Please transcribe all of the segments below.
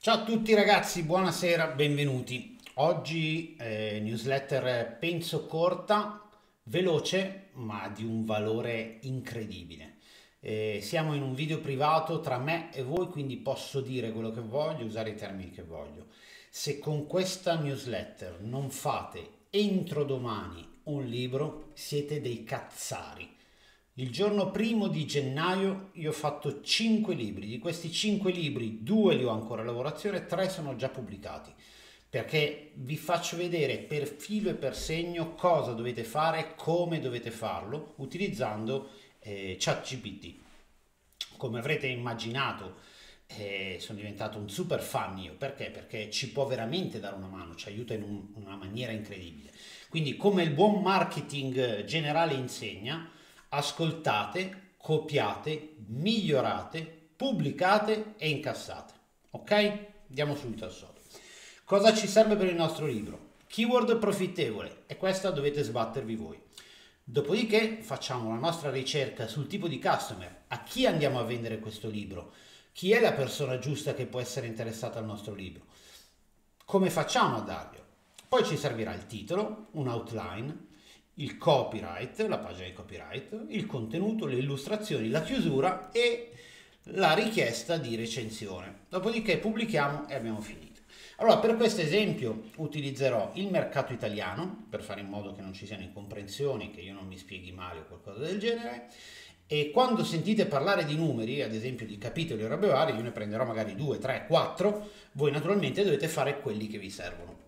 Ciao a tutti ragazzi, buonasera, benvenuti. Oggi newsletter penso corta, veloce, ma di un valore incredibile. Siamo in un video privato tra me e voi, quindi posso dire quello che voglio, usare i termini che voglio. Se con questa newsletter non fate entro domani un libro, siete dei cazzari. Il giorno primo di gennaio io ho fatto 5 libri, di questi 5 libri 2 li ho ancora a lavorazione, 3 sono già pubblicati, perché vi faccio vedere per filo e per segno cosa dovete fare, come dovete farlo, utilizzando ChatGPT. Come avrete immaginato, sono diventato un super fan io, perché? Perché ci può veramente dare una mano, ci aiuta in una maniera incredibile. Quindi come il buon marketing generale insegna, ascoltate, copiate, migliorate, pubblicate e incassate. Ok? Andiamo subito al sodo. Cosa ci serve per il nostro libro? Keyword profittevole e questa dovete sbattervi voi. Dopodiché facciamo la nostra ricerca sul tipo di customer, a chi andiamo a vendere questo libro, chi è la persona giusta che può essere interessata al nostro libro, come facciamo a darglielo. Poi ci servirà il titolo, un outline, il copyright, la pagina di copyright, il contenuto, le illustrazioni, la chiusura e la richiesta di recensione. Dopodiché pubblichiamo e abbiamo finito. Allora, per questo esempio utilizzerò il mercato italiano per fare in modo che non ci siano incomprensioni, che io non mi spieghi male o qualcosa del genere. E quando sentite parlare di numeri, ad esempio di capitoli o robe varie, io ne prenderò magari 2, 3, 4, voi naturalmente dovete fare quelli che vi servono.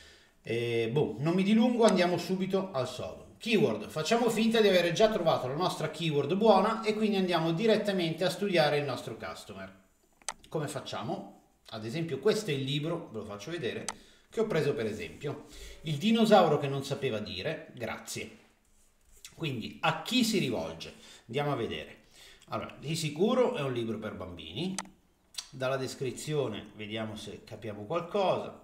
Boh, non mi dilungo, andiamo subito al sodo. Keyword, facciamo finta di aver già trovato la nostra keyword buona e quindi andiamo direttamente a studiare il nostro customer. Come facciamo? Ad esempio questo è il libro, ve lo faccio vedere, che ho preso per esempio. Il dinosauro che non sapeva dire grazie. Quindi a chi si rivolge? Andiamo a vedere. Allora, di sicuro è un libro per bambini. Dalla descrizione vediamo se capiamo qualcosa.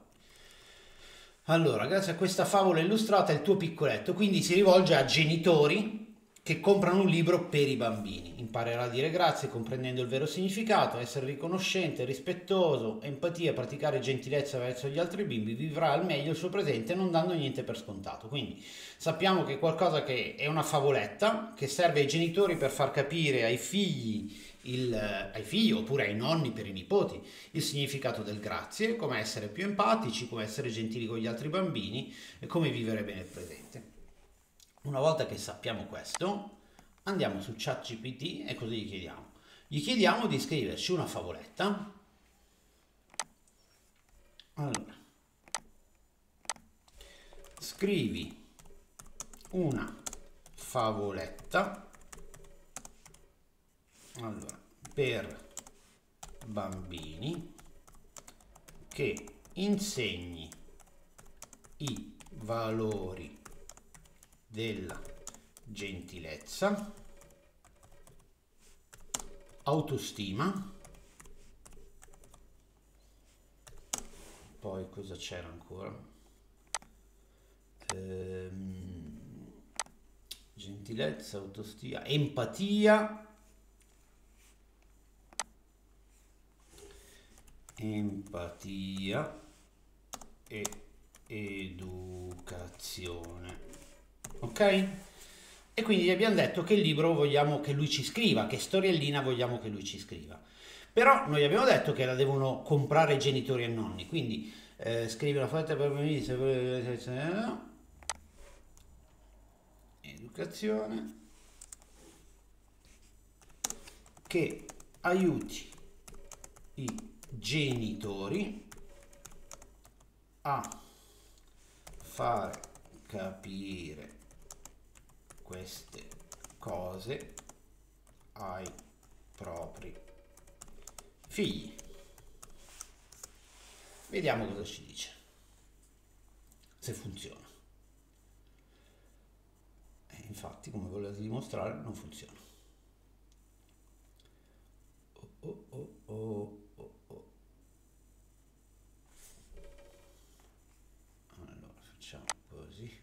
Allora, grazie a questa favola illustrata il tuo piccoletto quindi si rivolge a genitori che comprano un libro per i bambini. Imparerà a dire grazie comprendendo il vero significato, essere riconoscente, rispettoso, empatia, praticare gentilezza verso gli altri bimbi, vivrà al meglio il suo presente non dando niente per scontato. Quindi sappiamo che è qualcosa che è una favoletta che serve ai genitori per far capire ai figli ai figli oppure ai nonni per i nipoti il significato del grazie, come essere più empatici, come essere gentili con gli altri bambini e come vivere bene il presente. Una volta che sappiamo questo, andiamo su ChatGPT e cosa gli chiediamo? Gli chiediamo di scriverci una favoletta. Allora, scrivi una favoletta. Allora, per bambini che insegni i valori della gentilezza, autostima, poi cosa c'era ancora? Gentilezza, autostima, empatia e educazione. Ok? E quindi gli abbiamo detto che il libro vogliamo che lui ci scriva, che storiellina vogliamo che lui ci scriva. Però noi abbiamo detto che la devono comprare i genitori e nonni, quindi scrive una foto per bambini, educazione che aiuti i genitori a far capire queste cose ai propri figli. Vediamo cosa ci dice, se funziona. Infatti, come volevo dimostrare, non funziona. Oh, oh, oh, oh, oh. Allora, facciamo così.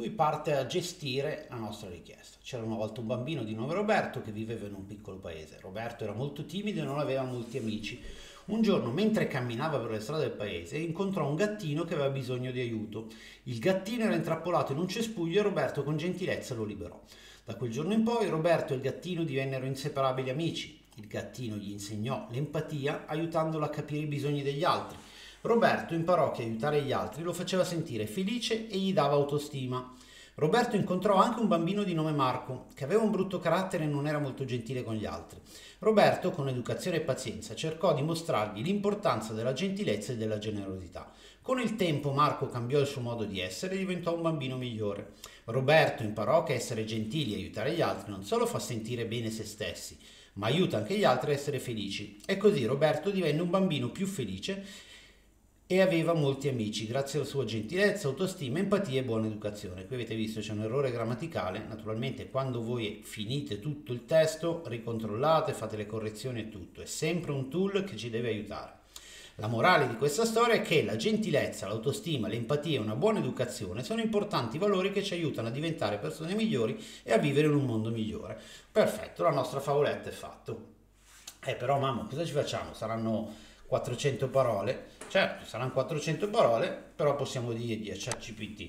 lui parte a gestire la nostra richiesta. C'era una volta un bambino di nome Roberto che viveva in un piccolo paese. Roberto era molto timido e non aveva molti amici. Un giorno, mentre camminava per le strade del paese, incontrò un gattino che aveva bisogno di aiuto. Il gattino era intrappolato in un cespuglio e Roberto con gentilezza lo liberò. Da quel giorno in poi Roberto e il gattino divennero inseparabili amici. Il gattino gli insegnò l'empatia aiutandolo a capire i bisogni degli altri. Roberto imparò che aiutare gli altri lo faceva sentire felice e gli dava autostima. Roberto incontrò anche un bambino di nome Marco, che aveva un brutto carattere e non era molto gentile con gli altri. Roberto, con educazione e pazienza, cercò di mostrargli l'importanza della gentilezza e della generosità. Con il tempo Marco cambiò il suo modo di essere e diventò un bambino migliore. Roberto imparò che essere gentili e aiutare gli altri non solo fa sentire bene se stessi, ma aiuta anche gli altri a essere felici. E così Roberto divenne un bambino più felice e aveva molti amici grazie alla sua gentilezza, autostima, empatia e buona educazione. Qui avete visto c'è un errore grammaticale, naturalmente quando voi finite tutto il testo ricontrollate, fate le correzioni e tutto, è sempre un tool che ci deve aiutare. La morale di questa storia è che la gentilezza, l'autostima, l'empatia e una buona educazione sono importanti valori che ci aiutano a diventare persone migliori e a vivere in un mondo migliore. Perfetto, la nostra favoletta è fatta. Però mamma, cosa ci facciamo? Saranno 400 parole? Certo, saranno 400 parole, però possiamo dirgli a ChatGPT.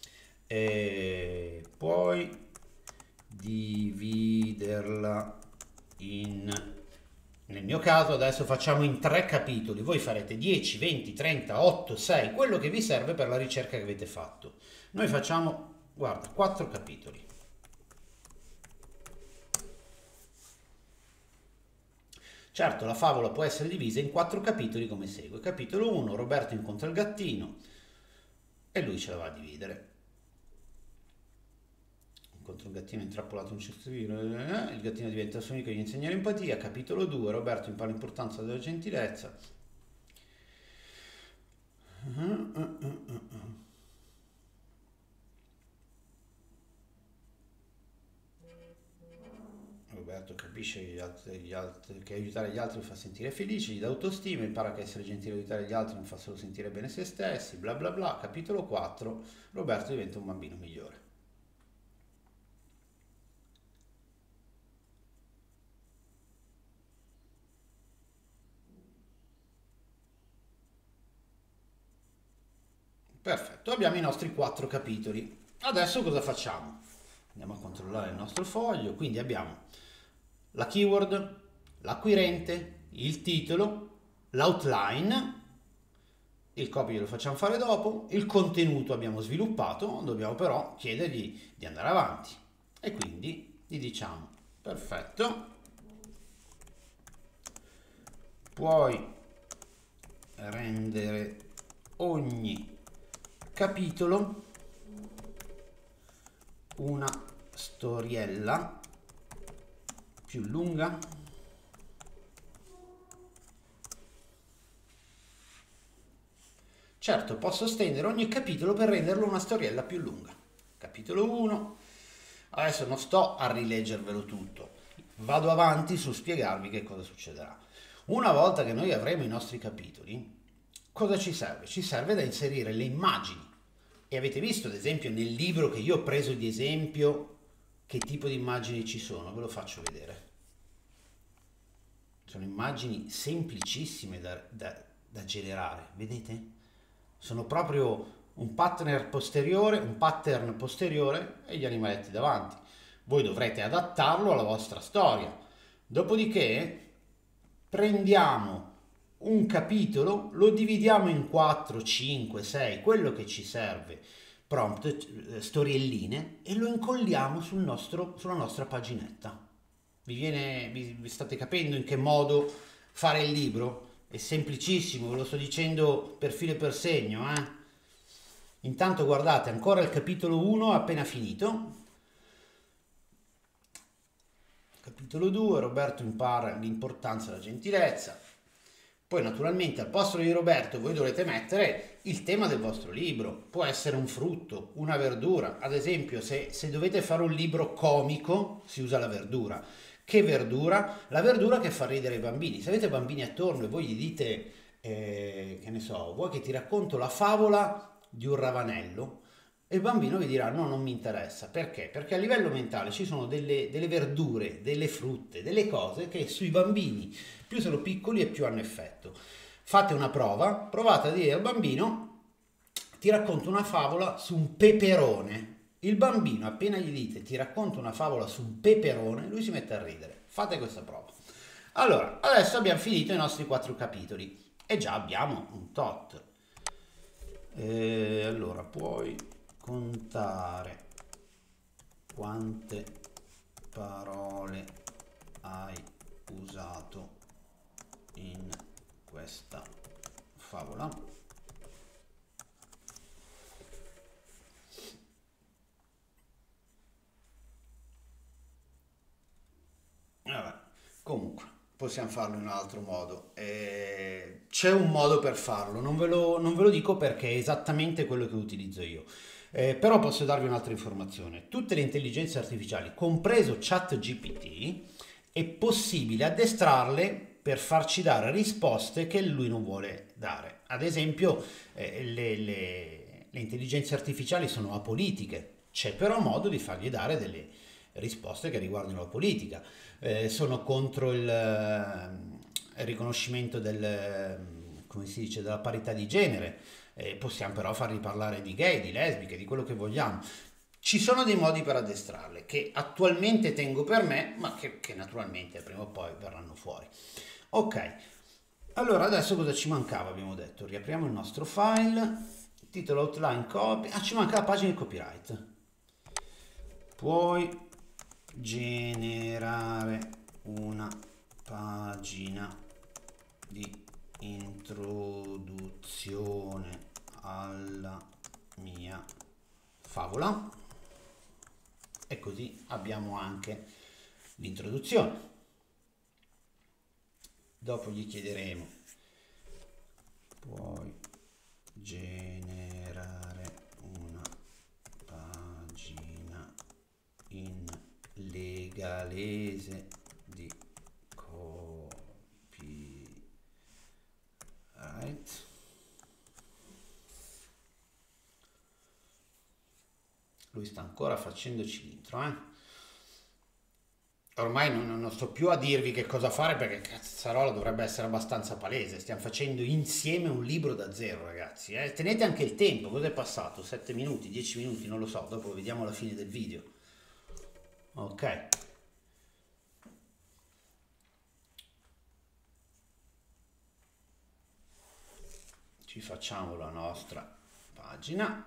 E puoi dividerla in... Nel mio caso adesso facciamo in 3 capitoli, voi farete 10, 20, 30, 8, 6, quello che vi serve per la ricerca che avete fatto. Noi facciamo, guarda, 4 capitoli. Certo, la favola può essere divisa in 4 capitoli come segue. Capitolo 1, Roberto incontra il gattino e lui ce la va a dividere. Incontra un gattino intrappolato in un cestino, il gattino diventa il suo amico e gli insegna l'empatia. Capitolo 2, Roberto impara l'importanza della gentilezza. Roberto capisce che aiutare gli altri lo fa sentire felici, gli dà autostima, impara che essere gentile e aiutare gli altri non fa solo sentire bene se stessi, bla bla bla. Capitolo 4, Roberto diventa un bambino migliore. Perfetto, abbiamo i nostri 4 capitoli. Adesso cosa facciamo? Andiamo a controllare il nostro foglio, quindi abbiamo la keyword, l'acquirente, il titolo, l'outline, il copy lo facciamo fare dopo, il contenuto abbiamo sviluppato, dobbiamo però chiedergli di andare avanti e quindi gli diciamo perfetto, puoi rendere ogni capitolo una storiella più lunga certo posso stendere ogni capitolo per renderlo una storiella più lunga. Capitolo 1, adesso non sto a rileggervelo tutto, vado avanti su spiegarvi che cosa succederà. Una volta che noi avremo i nostri capitoli, cosa ci serve? Ci serve da inserire le immagini. E avete visto, ad esempio, nel libro che io ho preso di esempio, che tipo di immagini ci sono? Ve lo faccio vedere. Sono immagini semplicissime da generare, vedete? Sono proprio un pattern posteriore e gli animaletti davanti. Voi dovrete adattarlo alla vostra storia. Dopodiché prendiamo un capitolo, lo dividiamo in 4, 5, 6, quello che ci serve, prompt, storielline, e lo incolliamo sulla nostra paginetta. Vi state capendo in che modo fare il libro? È semplicissimo, ve lo sto dicendo per filo e per segno. Intanto guardate, ancora il capitolo 1 appena finito. Capitolo 2, Roberto impara l'importanza della gentilezza. Poi naturalmente al posto di Roberto voi dovrete mettere il tema del vostro libro. Può essere un frutto, una verdura. Ad esempio se dovete fare un libro comico si usa la verdura. Che verdura? La verdura che fa ridere i bambini. Se avete bambini attorno e voi gli dite, che ne so, vuoi che ti racconto la favola di un ravanello? E il bambino vi dirà no, non mi interessa. Perché? Perché a livello mentale ci sono delle verdure, delle frutte, delle cose che sui bambini più sono piccoli e più hanno effetto. Fate una prova, provate a dire al bambino ti racconto una favola su un peperone. Il bambino appena gli dite ti racconto una favola su un peperone, lui si mette a ridere. Fate questa prova. Allora, adesso abbiamo finito i nostri 4 capitoli e già abbiamo un tot. Allora, puoi contare quante parole hai usato in questa favola? Vabbè, comunque, possiamo farlo in un altro modo. C'è un modo per farlo, non ve lo dico perché è esattamente quello che utilizzo io. Però posso darvi un'altra informazione. Tutte le intelligenze artificiali, compreso ChatGPT, è possibile addestrarle per farci dare risposte che lui non vuole dare. Ad esempio, le intelligenze artificiali sono apolitiche, c'è però modo di fargli dare delle risposte che riguardano la politica. Sono contro il riconoscimento come si dice, della parità di genere. Possiamo però fargli parlare di gay, di lesbiche, di quello che vogliamo. Ci sono dei modi per addestrarle che attualmente tengo per me, ma che naturalmente prima o poi verranno fuori. Ok, allora adesso cosa ci mancava? Abbiamo detto, riapriamo il nostro file, titolo outline copy, ci manca la pagina di copyright. Puoi generare una pagina di introduzione alla mia favola e così abbiamo anche l'introduzione. Dopo gli chiederemo puoi generare una pagina in legalese di copyright. Lui sta ancora facendoci l'intro, Ormai non sto più a dirvi che cosa fare perché cazzarola dovrebbe essere abbastanza palese. Stiamo facendo insieme un libro da zero, ragazzi. Tenete anche il tempo. Cosa è passato? 7 minuti, 10 minuti, non lo so. Dopo vediamo la fine del video. Ok. Ci facciamo la nostra pagina.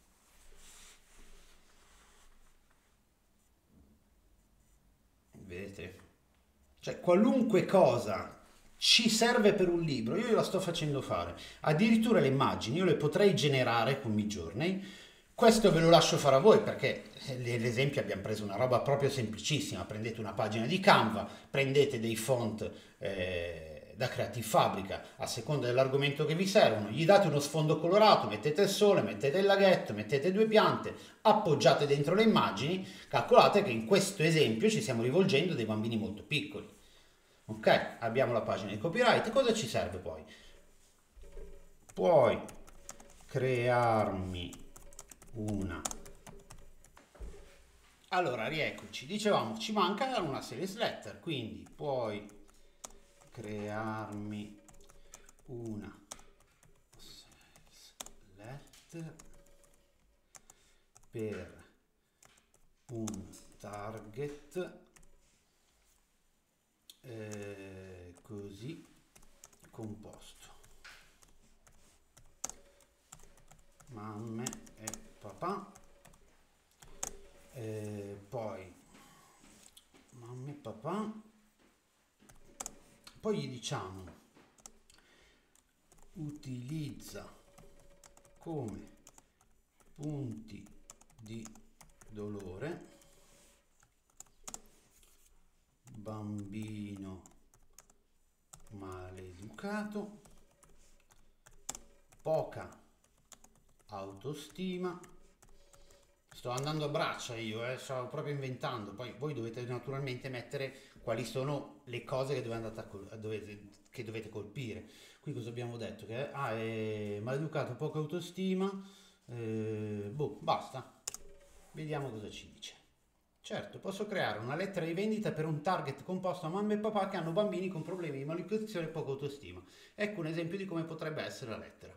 Vedete? Cioè, qualunque cosa ci serve per un libro, io la sto facendo fare. Addirittura le immagini io le potrei generare con Midjourney. Questo ve lo lascio fare a voi perché l'esempio abbiamo preso una roba proprio semplicissima. Prendete una pagina di Canva, prendete dei font da Creative Fabrica a seconda dell'argomento che vi servono, gli date uno sfondo colorato, mettete il sole, mettete il laghetto, mettete 2 piante, appoggiate dentro le immagini. Calcolate che in questo esempio ci stiamo rivolgendo a dei bambini molto piccoli. Ok, abbiamo la pagina di copyright. Cosa ci serve poi? Puoi crearmi una. Allora, rieccoci. Dicevamo, ci manca una sales letter, quindi puoi crearmi una sales letter per un target così composto, mamme e papà, poi mamme e papà, poi gli diciamo utilizza come punti di dolore bambino maleducato, poca autostima. Sto andando a braccia io, sto proprio inventando. Poi voi dovete naturalmente mettere quali sono le cose che dovete colpire. Qui cosa abbiamo detto? Che è maleducato, poca autostima, Boh, basta. Vediamo cosa ci dice. Certo, posso creare una lettera di vendita per un target composto da mamma e papà che hanno bambini con problemi di malnutrizione e poca autostima. Ecco un esempio di come potrebbe essere la lettera.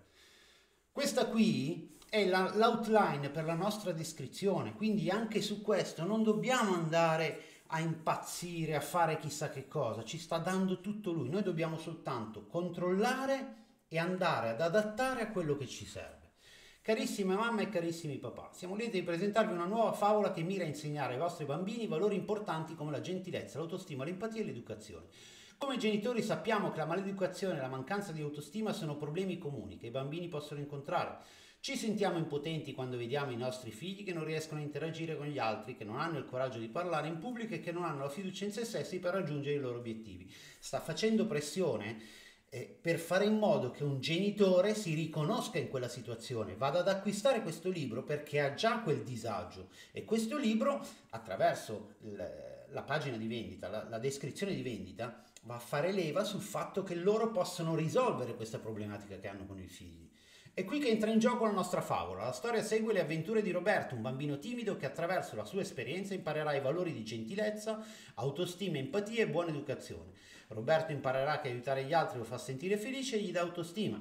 Questa qui è l'outline per la nostra descrizione, quindi anche su questo non dobbiamo andare a impazzire, a fare chissà che cosa, ci sta dando tutto lui, noi dobbiamo soltanto controllare e andare ad adattare a quello che ci serve. Carissime mamma e carissimi papà, siamo lieti di presentarvi una nuova favola che mira a insegnare ai vostri bambini valori importanti come la gentilezza, l'autostima, l'empatia e l'educazione. Come genitori sappiamo che la maleducazione e la mancanza di autostima sono problemi comuni che i bambini possono incontrare. Ci sentiamo impotenti quando vediamo i nostri figli che non riescono a interagire con gli altri, che non hanno il coraggio di parlare in pubblico e che non hanno la fiducia in se stessi per raggiungere i loro obiettivi. Sta facendo pressione per fare in modo che un genitore si riconosca in quella situazione, vada ad acquistare questo libro perché ha già quel disagio e questo libro, attraverso la pagina di vendita, la descrizione di vendita, va a fare leva sul fatto che loro possono risolvere questa problematica che hanno con i figli. È qui che entra in gioco la nostra favola. La storia segue le avventure di Roberto, un bambino timido che attraverso la sua esperienza imparerà i valori di gentilezza, autostima, empatia e buona educazione. Roberto imparerà che aiutare gli altri lo fa sentire felice e gli dà autostima.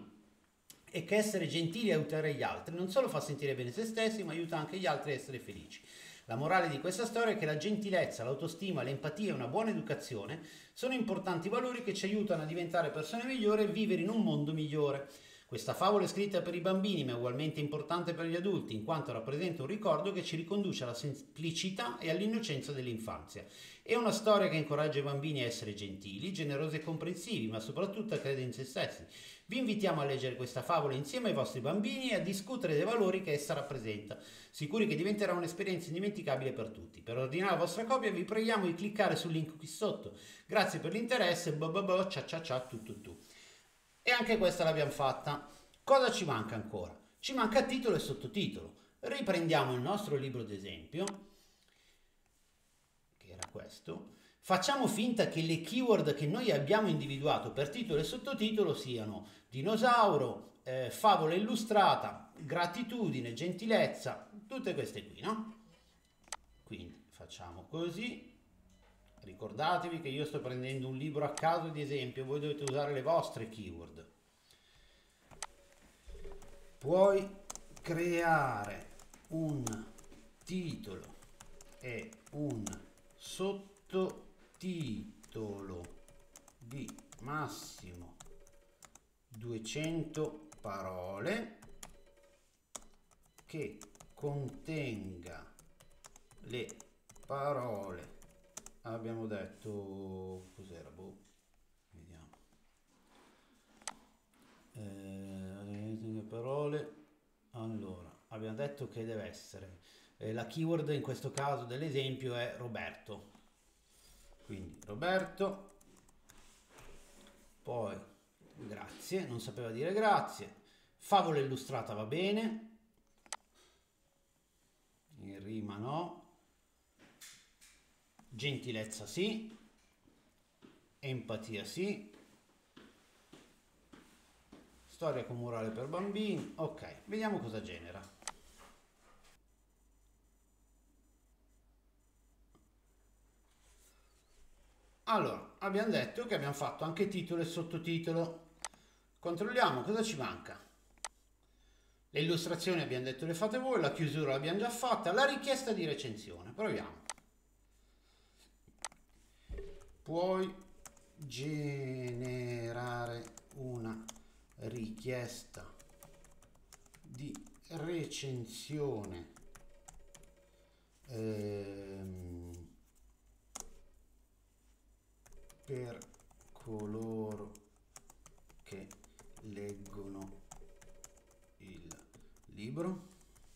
E che essere gentili e aiutare gli altri non solo fa sentire bene se stessi, ma aiuta anche gli altri a essere felici. La morale di questa storia è che la gentilezza, l'autostima, l'empatia e una buona educazione sono importanti valori che ci aiutano a diventare persone migliori e vivere in un mondo migliore. Questa favola è scritta per i bambini, ma è ugualmente importante per gli adulti, in quanto rappresenta un ricordo che ci riconduce alla semplicità e all'innocenza dell'infanzia. È una storia che incoraggia i bambini a essere gentili, generosi e comprensivi, ma soprattutto a credere in se stessi. Vi invitiamo a leggere questa favola insieme ai vostri bambini e a discutere dei valori che essa rappresenta, sicuri che diventerà un'esperienza indimenticabile per tutti. Per ordinare la vostra copia vi preghiamo di cliccare sul link qui sotto. Grazie per l'interesse, cia cia cia tu. E anche questa l'abbiamo fatta. Cosa ci manca ancora? Ci manca titolo e sottotitolo. Riprendiamo il nostro libro d'esempio, che era questo. Facciamo finta che le keyword che noi abbiamo individuato per titolo e sottotitolo siano dinosauro, favola illustrata, gratitudine, gentilezza, tutte queste qui, no? Quindi facciamo così. Ricordatevi che io sto prendendo un libro a caso di esempio, voi dovete usare le vostre keyword. Puoi creare un titolo e un sottotitolo di massimo 200 parole che contenga le parole. Abbiamo detto cos'era? Boh, vediamo. Parole. Allora, abbiamo detto che deve essere la keyword in questo caso dell'esempio è Roberto. Quindi Roberto, poi grazie, non sapeva dire grazie. Favola illustrata va bene. In rima no. Gentilezza sì, empatia sì, storia con morale per bambini. Ok, vediamo cosa genera. Allora, abbiamo detto che abbiamo fatto anche titolo e sottotitolo. Controlliamo cosa ci manca. Le illustrazioni abbiamo detto le fate voi, la chiusura l'abbiamo già fatta, la richiesta di recensione. Proviamo. Puoi generare una richiesta di recensione per coloro che leggono il libro?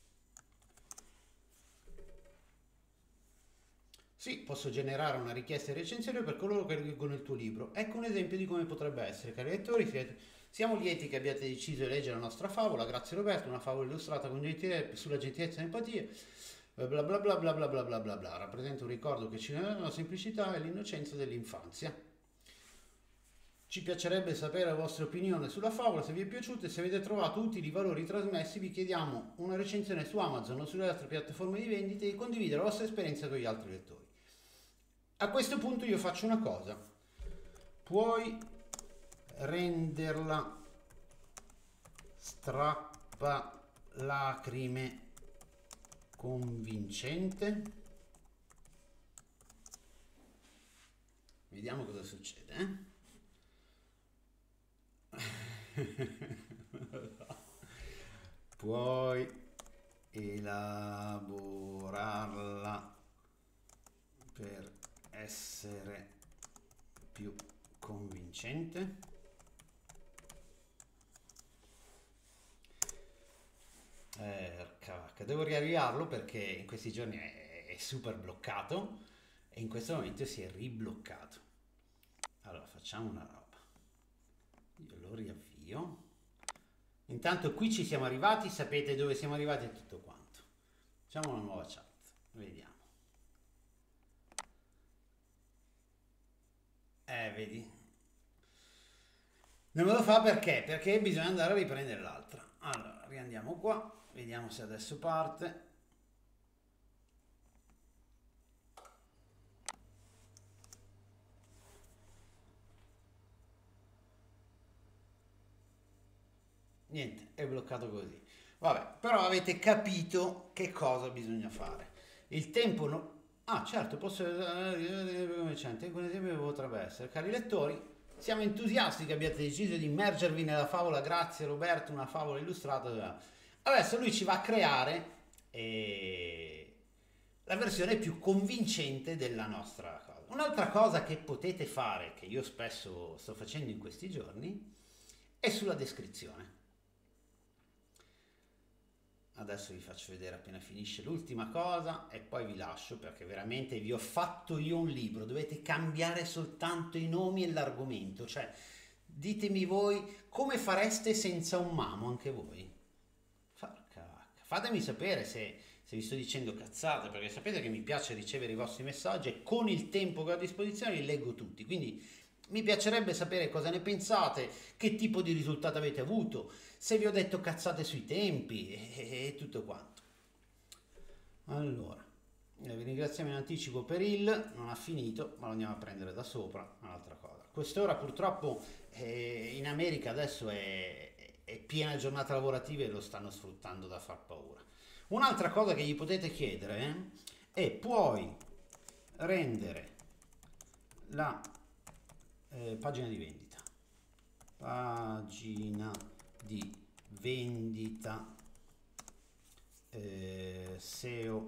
Sì, posso generare una richiesta di recensione per coloro che leggono il tuo libro. Ecco un esempio di come potrebbe essere. Cari lettori, siamo lieti che abbiate deciso di leggere la nostra favola. Grazie Roberto, una favola illustrata con sulla gentilezza e empatia. Bla bla bla bla bla bla bla bla bla. Rappresenta un ricordo che ci dà la semplicità e l'innocenza dell'infanzia. Ci piacerebbe sapere la vostra opinione sulla favola, se vi è piaciuta e se avete trovato utili i valori trasmessi. Vi chiediamo una recensione su Amazon o sulle altre piattaforme di vendita e condividere la vostra esperienza con gli altri lettori. A questo punto io faccio una cosa: puoi renderla strappalacrime convincente? Vediamo cosa succede, Puoi elaborarla per essere più convincente? Cavacca, devo riavviarlo perché in questi giorni è super bloccato e in questo momento si è ribloccato. Allora facciamo una roba, io lo riavvio. Intanto qui ci siamo arrivati, sapete dove siamo arrivati e tutto quanto. Facciamo una nuova chat, vediamo. Vedi? Non me lo fa perché? Perché bisogna andare a riprendere l'altra. Allora, riandiamo qua, vediamo se adesso parte. Niente, è bloccato così. Vabbè, però avete capito che cosa bisogna fare. Il tempo no... Ah, certo, posso... come esempio potrebbe essere. Cari lettori, siamo entusiasti che abbiate deciso di immergervi nella favola. Grazie Roberto, una favola illustrata. Adesso lui ci va a creare la versione più convincente della nostra cosa. Un'altra cosa che potete fare, che io spesso sto facendo in questi giorni, è sulla descrizione. Adesso vi faccio vedere appena finisce l'ultima cosa e poi vi lascio perché veramente vi ho fatto io un libro, dovete cambiare soltanto i nomi e l'argomento, cioè ditemi voi come fareste senza un mamo anche voi. Porca vacca. Fatemi sapere se vi sto dicendo cazzate, perché sapete che mi piace ricevere i vostri messaggi e con il tempo che ho a disposizione li leggo tutti, quindi mi piacerebbe sapere cosa ne pensate, che tipo di risultato avete avuto, se vi ho detto cazzate sui tempi e tutto quanto. Allora, vi ringraziamo in anticipo per non ha finito, ma lo andiamo a prendere da sopra, un'altra cosa. Quest'ora purtroppo in America adesso è piena giornata lavorativa e lo stanno sfruttando da far paura. Un'altra cosa che gli potete chiedere è puoi rendere la pagina di vendita. Pagina di vendita SEO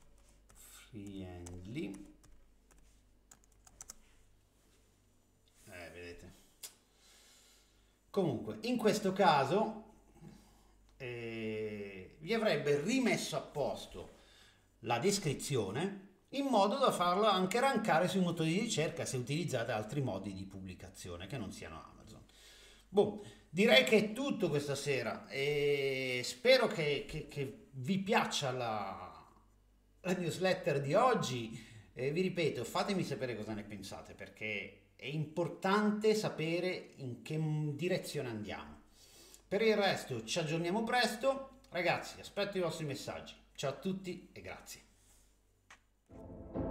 friendly. Vedete. Comunque, in questo caso vi avrebbe rimesso a posto la descrizione in modo da farla anche rankare sui motori di ricerca se utilizzate altri modi di pubblicazione che non siano Amazon. Boh, direi che è tutto questa sera e spero che vi piaccia la newsletter di oggi. Vi ripeto, fatemi sapere cosa ne pensate perché è importante sapere in che direzione andiamo. Per il resto ci aggiorniamo presto. Ragazzi, aspetto i vostri messaggi. Ciao a tutti e grazie.